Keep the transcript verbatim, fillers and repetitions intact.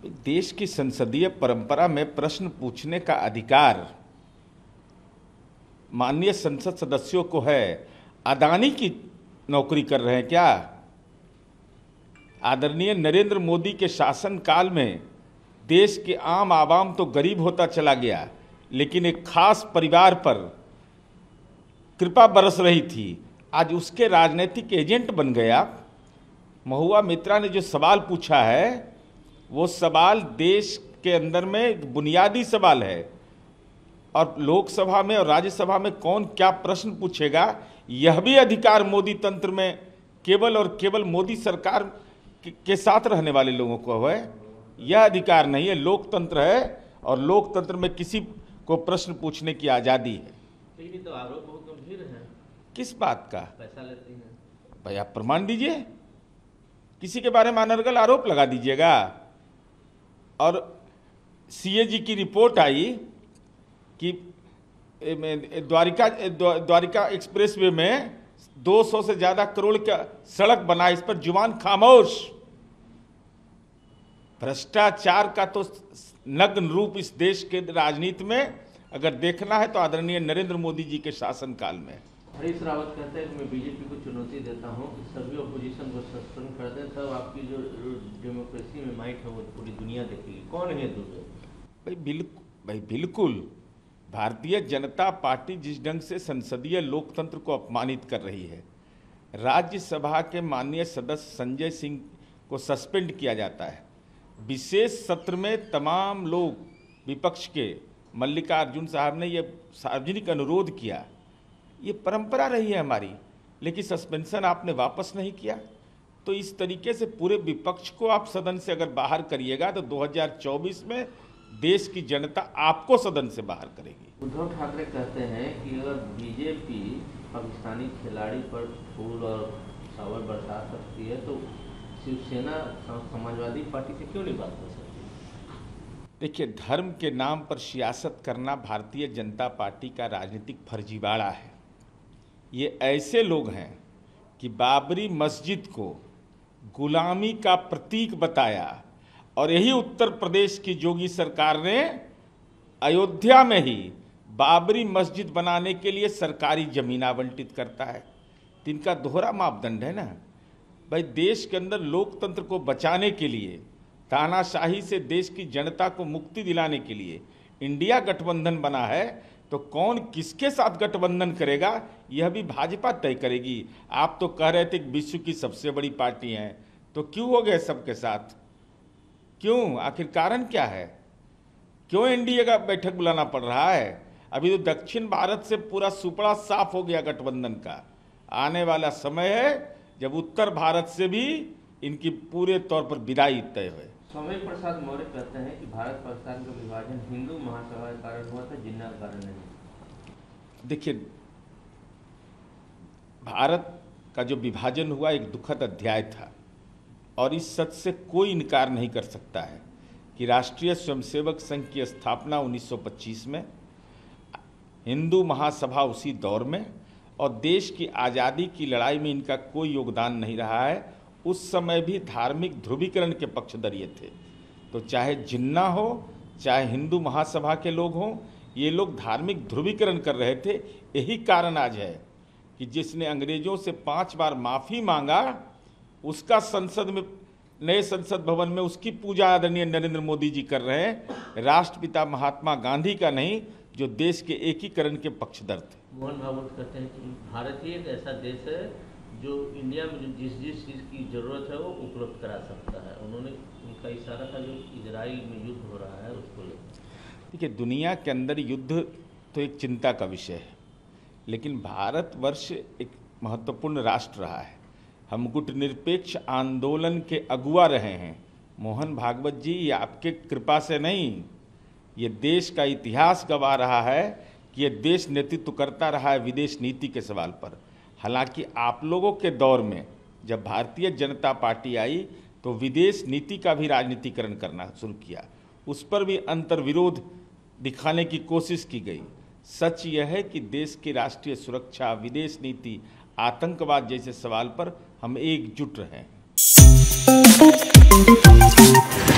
देश की संसदीय परंपरा में प्रश्न पूछने का अधिकार माननीय संसद सदस्यों को है। अदानी की नौकरी कर रहे हैं क्या? आदरणीय नरेंद्र मोदी के शासनकाल में देश के आम आवाम तो गरीब होता चला गया, लेकिन एक खास परिवार पर कृपा बरस रही थी। आज उसके राजनीतिक एजेंट बन गया। महुआ मित्रा ने जो सवाल पूछा है वो सवाल देश के अंदर में बुनियादी सवाल है, और लोकसभा में और राज्यसभा में कौन क्या प्रश्न पूछेगा यह भी अधिकार मोदी तंत्र में केवल और केवल मोदी सरकार के साथ रहने वाले लोगों को है। यह अधिकार नहीं है। लोकतंत्र है और लोकतंत्र में किसी को प्रश्न पूछने की आज़ादी है। लेकिन तो आरोप बहुत गंभीर है। किस बात का? पैसा लेती हैं। भाई आप प्रमाण दीजिए, किसी के बारे में अनर्गल आरोप लगा दीजिएगा। और सीएजी की रिपोर्ट आई कि द्वारिका द्वारिका एक्सप्रेसवे में दो सौ से ज्यादा करोड़ का सड़क बना, इस पर जुबान खामोश। भ्रष्टाचार का तो नग्न रूप इस देश के राजनीति में अगर देखना है तो आदरणीय नरेंद्र मोदी जी के शासनकाल में। हरीश रावत कहते हैं कि मैं बीजेपी को चुनौती देता हूं कि सभी अपोजिशन को सस्पेंड कर दें, तब आपकी जो डेमोक्रेसी में माइट है वो पूरी दुनिया देखेगी। कौन है दूसरे? भाई बिल्कुल भाई बिल्कुल भारतीय जनता पार्टी जिस ढंग से संसदीय लोकतंत्र को अपमानित कर रही है, राज्यसभा के माननीय सदस्य संजय सिंह को सस्पेंड किया जाता है। विशेष सत्र में तमाम लोग विपक्ष के मल्लिकार्जुन साहब ने यह सार्वजनिक अनुरोध किया। ये परंपरा रही है हमारी, लेकिन सस्पेंशन आपने वापस नहीं किया। तो इस तरीके से पूरे विपक्ष को आप सदन से अगर बाहर करिएगा तो दो हज़ार चौबीस में देश की जनता आपको सदन से बाहर करेगी। उद्धव ठाकरे कहते हैं कि अगर बीजेपी पाकिस्तानी खिलाड़ी पर फूल और चावल बरसा सकती है तो शिवसेना समाजवादी पार्टी से क्यों नहीं बात कर सकती? देखिए, धर्म के नाम पर सियासत करना भारतीय जनता पार्टी का राजनीतिक फर्जीवाड़ा है। ये ऐसे लोग हैं कि बाबरी मस्जिद को गुलामी का प्रतीक बताया, और यही उत्तर प्रदेश की योगी सरकार ने अयोध्या में ही बाबरी मस्जिद बनाने के लिए सरकारी जमीन आवंटित करता है। तो इनका दोहरा मापदंड है ना भाई। देश के अंदर लोकतंत्र को बचाने के लिए, तानाशाही से देश की जनता को मुक्ति दिलाने के लिए इंडिया गठबंधन बना है, तो कौन किसके साथ गठबंधन करेगा यह भी भाजपा तय करेगी। आप तो कह रहे थे कि विश्व की सबसे बड़ी पार्टी है, तो क्यों हो गए सबके साथ? क्यों? आखिर कारण क्या है? क्यों एनडीए का बैठक बुलाना पड़ रहा है? अभी तो दक्षिण भारत से पूरा सुपड़ा साफ हो गया गठबंधन का। आने वाला समय है जब उत्तर भारत से भी इनकी पूरे तौर पर विदाई तय हुए। सौम्य प्रसाद मौर्य कहते हैं कि भारत पाकिस्तान का विभाजन हिंदू महासभा के कारण हुआ था, जिन्ना का कारण नहीं। देखिए, भारत का जो विभाजन हुआ एक दुखद अध्याय था, और इस सच से कोई इनकार नहीं कर सकता है कि राष्ट्रीय स्वयंसेवक संघ की स्थापना उन्नीस सौ पच्चीस में, हिंदू महासभा उसी दौर में, और देश की आज़ादी की लड़ाई में इनका कोई योगदान नहीं रहा है। उस समय भी धार्मिक ध्रुवीकरण के पक्षधर थे। तो चाहे जिन्ना हो, चाहे हिंदू महासभा के लोग हों, ये लोग धार्मिक ध्रुवीकरण कर रहे थे। यही कारण आज है कि जिसने अंग्रेजों से पांच बार माफ़ी मांगा, उसका संसद में, नए संसद भवन में उसकी पूजा आदरणीय नरेंद्र मोदी जी कर रहे हैं, राष्ट्रपिता महात्मा गांधी का नहीं, जो देश के एकीकरण के पक्षधर थे। मोहन भागवत कहते हैं कि भारत ही एक ऐसा देश है जो इंडिया में जो जिस जिस चीज़ की ज़रूरत है वो उपलब्ध करा सकता है। उन्होंने उनका इशारा था जो इजराइल में युद्ध हो रहा है उसको लेकर। देखिए, दुनिया के अंदर युद्ध तो एक चिंता का विषय है, लेकिन भारतवर्ष एक महत्वपूर्ण राष्ट्र रहा है। हम गुटनिरपेक्ष आंदोलन के अगुआ रहे हैं। मोहन भागवत जी, ये आपके कृपा से नहीं, ये देश का इतिहास गवाह रहा है कि ये देश नेतृत्व करता रहा है विदेश नीति के सवाल पर। हालांकि आप लोगों के दौर में जब भारतीय जनता पार्टी आई तो विदेश नीति का भी राजनीतिकरण करना शुरू किया, उस पर भी अंतर्विरोध दिखाने की कोशिश की गई। सच यह है कि देश की राष्ट्रीय सुरक्षा, विदेश नीति, आतंकवाद जैसे सवाल पर हम एकजुट रहें।